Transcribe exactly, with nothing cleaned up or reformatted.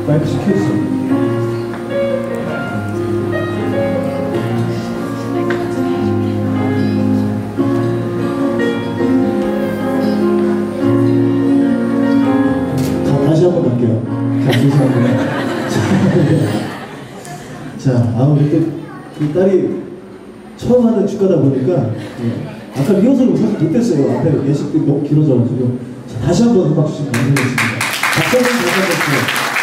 마이크 시켜주세요. 자, 다시 한번 갈게요. 감사합니다. 자, 아무래도 그 딸이 처음 하는 축가다 보니까 예. 아까 리허설을 사실 못했어요. 앞에 예식도 너무 길어져가지고. 자, 다시 한번 음악 주시면 감사하겠습니다. 박수 한번 주세요.